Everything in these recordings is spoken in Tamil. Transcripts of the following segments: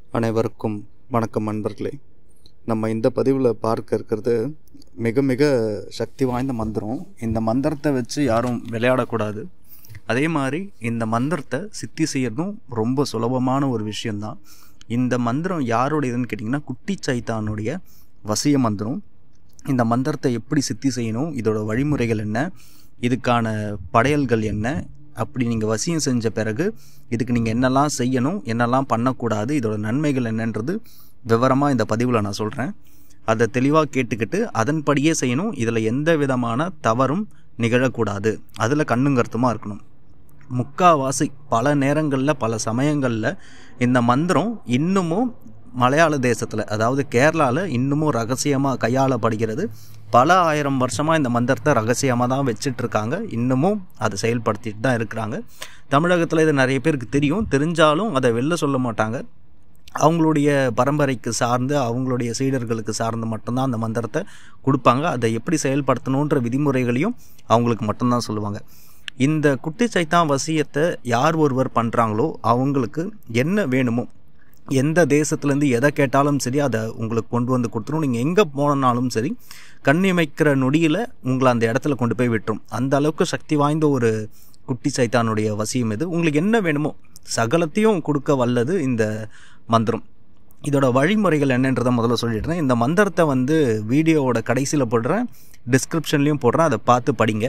அனைவருக்கும் வணக்கம் நண்பர்களே. நம்ம இந்த பதிவில் பார்க்க இருக்கிறது மிக மிக சக்தி வாய்ந்த மந்திரம். இந்த மந்திரத்தை வச்சு யாரும் விளையாடக்கூடாது. அதே மாதிரி இந்த மந்திரத்தை சித்தி செய்யறதும் ரொம்ப சுலபமான ஒரு விஷயந்தான். இந்த மந்திரம் யாருடையதுன்னு கேட்டிங்கன்னா குட்டி சைத்தானுடைய வசிய மந்திரம். இந்த மந்திரத்தை எப்படி சித்தி செய்யணும், இதோட வழிமுறைகள் என்ன, இதுக்கான படையல்கள் என்ன, அப்படி நீங்கள் வசியம் செஞ்ச பிறகு இதுக்கு நீங்கள் என்னெல்லாம் செய்யணும், என்னெல்லாம் பண்ணக்கூடாது, இதோட நன்மைகள் என்னன்றது விவரமாக இந்த பதிவில் நான் சொல்கிறேன். அதை தெளிவாக கேட்டுக்கிட்டு அதன்படியே செய்யணும். இதில் எந்த விதமான தவறும் நிகழக்கூடாது. அதில் கண்ணும் கருத்துமாக இருக்கணும். முக்காவாசி பல நேரங்களில் பல சமயங்களில் இந்த மந்திரம் இன்னமும் மலையாள தேசத்தில், அதாவது கேரளாவில் இன்னமும் ரகசியமாக கையாளப்படுகிறது. பல ஆயிரம் வருஷமாக இந்த மந்திரத்தை ரகசியமாக தான் வச்சிட்ருக்காங்க. இன்னமும் அதை செயல்படுத்திட்டு தான் இருக்கிறாங்க. தமிழகத்தில் இது நிறைய பேருக்கு தெரியும். தெரிஞ்சாலும் அதை வெளில சொல்ல மாட்டாங்க. அவங்களுடைய பரம்பரைக்கு சார்ந்து, அவங்களுடைய சீடர்களுக்கு சார்ந்து மட்டும்தான் அந்த மந்திரத்தை கொடுப்பாங்க. அதை எப்படி செயல்படுத்தணுன்ற விதிமுறைகளையும் அவங்களுக்கு மட்டும்தான் சொல்லுவாங்க. இந்த குட்டி சைத்தான் வசியத்தை யார் ஒருவர் பண்ணுறாங்களோ அவங்களுக்கு என்ன வேணுமோ, எந்த தேசத்துலேருந்து எதை கேட்டாலும் சரி அதை உங்களுக்கு கொண்டு வந்து கொடுத்துரும். நீங்கள் எங்கே போனாலும் சரி கண்ணிமைக்கிற நொடியில் உங்களை அந்த இடத்துல கொண்டு போய் விட்டுரும். அந்த அளவுக்கு சக்தி வாய்ந்த ஒரு குட்டி சைத்தானுடைய வசியம் இது. உங்களுக்கு என்ன வேணுமோ சகலத்தையும் கொடுக்க வல்லது இந்த மந்திரம். இதோட வழிமுறைகள் என்னன்றதை முதல்ல சொல்லிடுறேன். இந்த மந்திரத்தை வீடியோவோட கடைசியில் போடுறேன், டிஸ்கிரிப்ஷன்லேயும் போடுறேன், அதை பார்த்து படிங்க.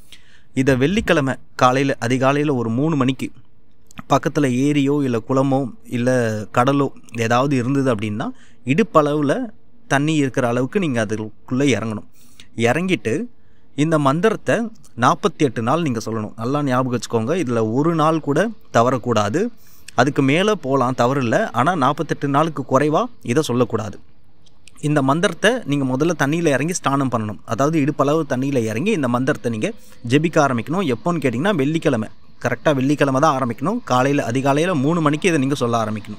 இதை வெள்ளிக்கிழமை காலையில் அதிகாலையில் ஒரு 3 மணிக்கு பக்கத்தில் ஏரியோ இல்லை குளமோ இல்லை கடலோ ஏதாவது இருந்தது அப்படின்னா இடுப்பளவில் தண்ணி இருக்கிற அளவுக்கு நீங்கள் அதுக்குள்ளே இறங்கணும். இறங்கிட்டு இந்த மந்திரத்தை 48 நாள் நீங்கள் சொல்லணும். நல்லா ஞாபகம் வச்சுக்கோங்க. இதில் ஒரு நாள் கூட தவறக்கூடாது. அதுக்கு மேலே போகலாம், தவறு இல்லை. ஆனால் 48 நாளுக்கு குறைவாக இதை சொல்லக்கூடாது. இந்த மந்திரத்தை நீங்கள் முதல்ல தண்ணியில் இறங்கி ஸ்நானம் பண்ணணும். அதாவது இடுப்பளவு தண்ணியில் இறங்கி இந்த மந்திரத்தை நீங்கள் ஜெபிக்க ஆரம்பிக்கணும். எப்போன்னு கேட்டிங்கன்னா வெள்ளிக்கிழமை, கரெக்டாக வெள்ளிக்கிழமை தான் ஆரம்பிக்கணும். காலையில் அதிகாலையில் 3 மணிக்கு இதை நீங்கள் சொல்ல ஆரம்பிக்கணும்.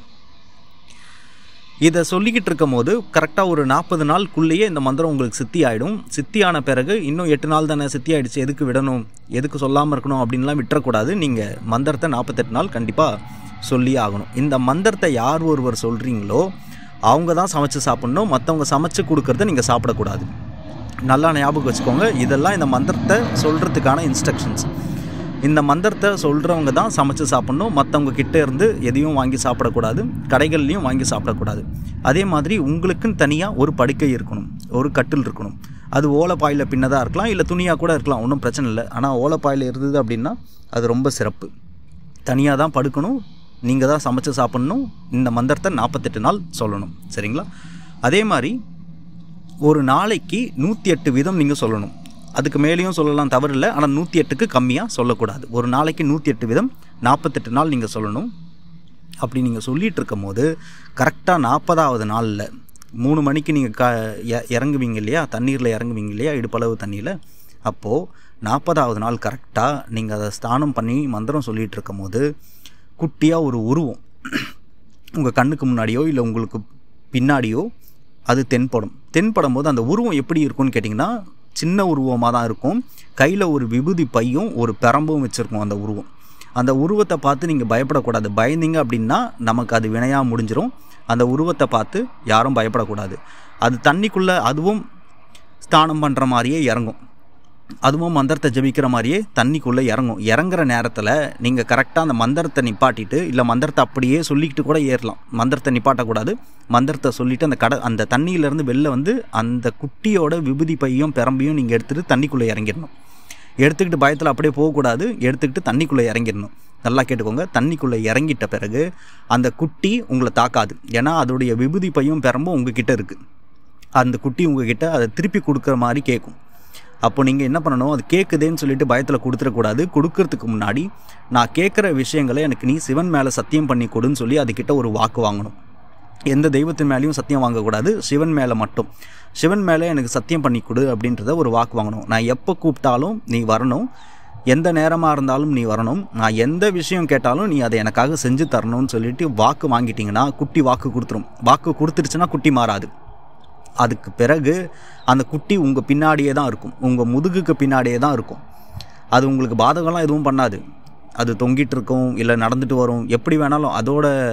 இதை சொல்லிக்கிட்டு இருக்கும் போது கரெக்டாக ஒரு 40 நாளுக்குள்ளேயே இந்த மந்திரம் உங்களுக்கு சித்தி ஆகிடும். சித்தியான பிறகு இன்னும் 8 நாள் தானே சித்தி ஆகிடுச்சு, எதுக்கு விடணும், எதுக்கு சொல்லாமல் இருக்கணும் அப்படின்லாம் விட்டுறக்கூடாது. நீங்கள் மந்திரத்தை 48 நாள் கண்டிப்பாக சொல்லி ஆகணும். இந்த மந்திரத்தை யார் ஒருவர் சொல்கிறீங்களோ அவங்க தான் சமைச்சு சாப்பிட்ணும். மற்றவங்க சமைச்சு கொடுக்கறத நீங்கள் சாப்பிடக்கூடாது. நல்லா ஞாபகம் வச்சுக்கோங்க. இதெல்லாம் இந்த மந்திரத்தை சொல்கிறதுக்கான இன்ஸ்ட்ரக்ஷன்ஸ். இந்த மந்திரத்தை சொல்கிறவங்க தான் சமைச்சு சாப்பிட்ணும். மற்றவங்க கிட்டே இருந்து எதையும் வாங்கி சாப்பிடக்கூடாது, கடைகள்லையும் வாங்கி சாப்பிடக்கூடாது. அதே மாதிரி உங்களுக்குன்னு தனியாக ஒரு படுக்கை இருக்கணும், ஒரு கட்டில் இருக்கணும். அது ஓலைப்பாயில் பின்னதாக இருக்கலாம், இல்லை துணியாக கூட இருக்கலாம், ஒன்றும் பிரச்சனை இல்லை. ஆனால் ஓலைப்பாயில் இருந்தது அப்படின்னா அது ரொம்ப சிறப்பு. தனியாக தான் படுக்கணும், நீங்கள் தான் சமைச்சு சாப்பிட்ணும். இந்த மந்திரத்தை 48 நாள் சொல்லணும். சரிங்களா? அதே மாதிரி ஒரு நாளைக்கு 108 வீதம் நீங்கள் சொல்லணும். அதுக்கு மேலேயும் சொல்லலாம், தவறு இல்லை. ஆனால் 108க்கு கம்மியாக சொல்லக்கூடாது. ஒரு நாளைக்கு 108 வீதம் 48 நாள் நீங்கள் சொல்லணும். அப்படி நீங்கள் சொல்லிகிட்டு இருக்கும் போது கரெக்டாக 40வது நாளில் 3 மணிக்கு நீங்கள் இறங்குவீங்க இல்லையா, தண்ணீரில் இறங்குவீங்க இல்லையா, இடுப்பளவு தண்ணியில். அப்போது 40வது நாள் கரெக்டாக நீங்கள் அதை ஸ்நானம் பண்ணி மந்திரம் சொல்லிகிட்டு இருக்கும் போது குட்டியாக ஒரு உருவம் உங்கள் கண்ணுக்கு முன்னாடியோ இல்லை உங்களுக்கு பின்னாடியோ அது தென்படும் போது அந்த உருவம் எப்படி இருக்கும்னு கேட்டிங்கன்னா சின்ன உருவமாக தான் இருக்கும். கையில் ஒரு விபூதி பையும் ஒரு பெரம்பும் வச்சுருக்கும் அந்த உருவத்தை பார்த்து நீங்கள் பயப்படக்கூடாது. பயந்தீங்க அப்படின்னா நமக்கு அது வினையாக முடிஞ்சிடும். அந்த உருவத்தை பார்த்து யாரும் பயப்படக்கூடாது. அது தண்ணிக்குள்ளே அதுவும் ஸ்நானம் பண்ணுற மாதிரியே இறங்கும். அதுவும் மந்திரத்தை ஜபிக்கிற மாதிரியே தண்ணிக்குள்ளே இறங்கும். இறங்குற நேரத்தில் நீங்கள் கரெக்டாக அந்த மந்திரத்தை நிப்பாட்டிட்டு, இல்லை மந்திரத்தை அப்படியே சொல்லிக்கிட்டு கூட ஏறலாம். மந்திரத்தை நிப்பாட்டக்கூடாது. மந்திரத்தை சொல்லிவிட்டு அந்த தண்ணியிலேருந்து வெளில அந்த குட்டியோட விபூதி பையும் பெரம்பையும் நீங்கள் எடுத்துகிட்டு தண்ணிக்குள்ளே இறங்கிடணும். எடுத்துக்கிட்டு பயத்தில் அப்படியே போகக்கூடாது. எடுத்துக்கிட்டு தண்ணிக்குள்ளே இறங்கிடணும். நல்லா கேட்டுக்கோங்க. தண்ணிக்குள்ளே இறங்கிட்ட பிறகு அந்த குட்டி உங்களை தாக்காது. ஏன்னா அதோடைய விபூதி பையும் பெரம்பும் உங்ககிட்ட இருக்குது. அந்த குட்டி உங்ககிட்ட அதை திருப்பி கொடுக்குற மாதிரி கேட்கும். அப்போ நீங்கள் என்ன பண்ணணும், அது கேட்குதேன்னு சொல்லிட்டு பயத்தில் கொடுத்துடக்கூடாது. கொடுக்கறதுக்கு முன்னாடி நான் கேட்குற விஷயங்களை எனக்கு நீ சிவன் மேலே சத்தியம் பண்ணி கொடுன்னு சொல்லி அதுக்கிட்ட ஒரு வாக்கு வாங்கணும். எந்த தெய்வத்தின் மேலேயும் சத்தியம் வாங்கக்கூடாது, சிவன் மேலே மட்டும். சிவன் மேலே எனக்கு சத்தியம் பண்ணி கொடு அப்படின்றத ஒரு வாக்கு வாங்கணும். நான் எப்போ கூப்பிட்டாலும் நீ வரணும், எந்த நேரமாக இருந்தாலும் நீ வரணும், நான் எந்த விஷயம் கேட்டாலும் நீ அதை எனக்காக செஞ்சு தரணும்னு சொல்லிட்டு வாக்கு வாங்கிட்டீங்கன்னா குட்டி வாக்கு கொடுத்துரும். வாக்கு கொடுத்துருச்சுன்னா குட்டி மாறாது. அதுக்கு பிறகு அந்த குட்டி உங்கள் பின்னாடியே தான் இருக்கும், உங்கள் முதுகுக்கு பின்னாடியே தான் இருக்கும். அது உங்களுக்கு பாதகம்லாம் எதுவும் பண்ணாது. அது தொங்கிட்டு இருக்கும், இல்லை நடந்துட்டு வரும், எப்படி வேணாலும் அதோட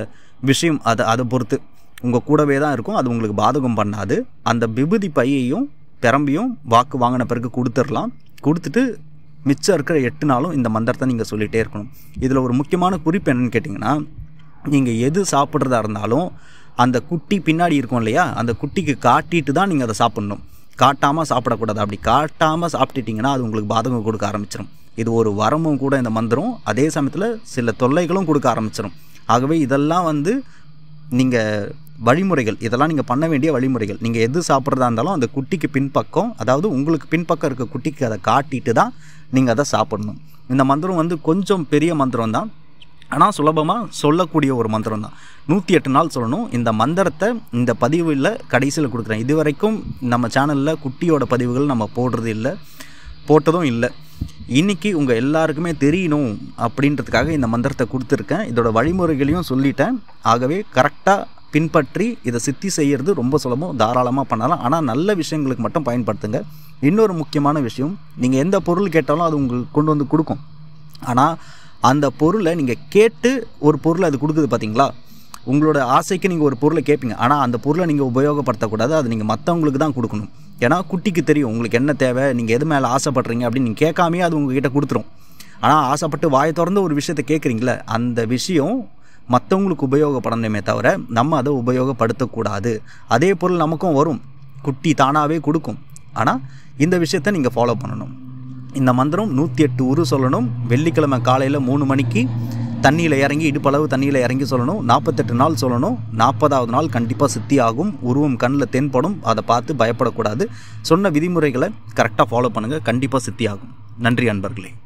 விஷயம் அதை பொறுத்து உங்கள் கூடவே தான் இருக்கும். அது உங்களுக்கு பாதகம் பண்ணாது. அந்த விபூதி பையையும் பெரம்பியும் வாக்கு வாங்கின பிறகு கொடுத்துடலாம். கொடுத்துட்டு மிச்சம் இருக்கிற 8 நாளும் இந்த மந்திரத்தை நீங்கள் சொல்லிகிட்டே இருக்கணும். இதில் ஒரு முக்கியமான குறிப்பு என்னென்னு கேட்டிங்கன்னா, நீங்கள் எது சாப்பிட்றதா இருந்தாலும் அந்த குட்டி பின்னாடி இருக்கும் இல்லையா, அந்த குட்டிக்கு காட்டிட்டு தான் நீங்கள் அதை சாப்பிட்ணும். காட்டாமல் சாப்பிடக்கூடாது. அப்படி காட்டாமல் சாப்பிட்டுட்டிங்கன்னா அது உங்களுக்கு பாதகம் கொடுக்க ஆரம்பிச்சிடும். இது ஒரு வரமும் கூட இந்த மந்திரம். அதே சமயத்தில் சில தொல்லைகளும் கொடுக்க ஆரம்பிச்சிடும். ஆகவே இதெல்லாம் நீங்கள் வழிமுறைகள், இதெல்லாம் நீங்கள் பண்ண வேண்டிய வழிமுறைகள். நீங்கள் எது சாப்பிட்றதா இருந்தாலும் அந்த குட்டிக்கு பின்பக்கம், அதாவது உங்களுக்கு பின்பக்கம் இருக்க குட்டிக்கு அதை காட்டிட்டு தான் நீங்கள் அதை சாப்பிடணும். இந்த மந்திரம் கொஞ்சம் பெரிய மந்திரம் தான், ஆனால் சுலபமாக சொல்லக்கூடிய ஒரு மந்திரம் தான். 108 நாள் சொல்லணும். இந்த மந்திரத்தை இந்த பதிவில் கடைசியில் கொடுக்குறேன். இது வரைக்கும் நம்ம சேனலில் குட்டியோட பதிவுகள் நம்ம போட்டதும் இல்லை. இன்றைக்கி உங்கள் எல்லாருக்குமே தெரியணும் அப்படின்றதுக்காக இந்த மந்திரத்தை கொடுத்துருக்கேன். இதோட வழிமுறைகளையும் சொல்லிட்டேன். ஆகவே கரெக்டாக பின்பற்றி இதை சித்தி செய்கிறது ரொம்ப சுலபம். தாராளமாக பண்ணலாம். ஆனால் நல்ல விஷயங்களுக்கு மட்டும் பயன்படுத்துங்க. இன்னொரு முக்கியமான விஷயம், நீங்கள் எந்த பொருள் கேட்டாலும் அது உங்களுக்கு கொண்டு வந்து கொடுக்கும். ஆனால் அந்த பொருளை நீங்கள் கேட்டு ஒரு பொருளை அது கொடுக்குது பார்த்தீங்களா, உங்களோட ஆசைக்கு நீங்கள் ஒரு பொருளை கேட்பீங்க. ஆனால் அந்த பொருளை நீங்கள் உபயோகப்படுத்தக்கூடாது. அது நீங்கள் மற்றவங்களுக்கு தான் கொடுக்கணும். ஏன்னா குட்டிக்கு தெரியும் உங்களுக்கு என்ன தேவை, நீங்கள் எது மேலே ஆசைப்படுறீங்க அப்படின்னு நீங்கள் கேட்காமே அது உங்ககிட்ட கொடுத்துரும். ஆனால் ஆசைப்பட்டு வாயை திறந்து ஒரு விஷயத்தை கேட்குறீங்களே, அந்த விஷயம் மற்றவங்களுக்கு உபயோகப்படணுமே தவிர நம்ம அதை உபயோகப்படுத்தக்கூடாது. அதே பொருள் நமக்கும் வரும், குட்டி தானாகவே கொடுக்கும். ஆனால் இந்த விஷயத்தை நீங்கள் ஃபாலோ பண்ணணும். இந்த மந்திரம் 108 உரு சொல்லணும். வெள்ளிக்கிழமை காலையில் 3 மணிக்கு தண்ணியில் இறங்கி, இடுப்பளவு தண்ணியில் இறங்கி சொல்லணும். 48 நாள் சொல்லணும். 40வது நாள் கண்டிப்பாக சித்தி ஆகும். உருவம் கண்ணில் தென்படும். அதை பார்த்து பயப்படக்கூடாது. சொன்ன விதிமுறைகளை கரெக்டாக ஃபாலோ பண்ணுங்கள். கண்டிப்பாக சித்தி ஆகும். நன்றி அன்பர்களே.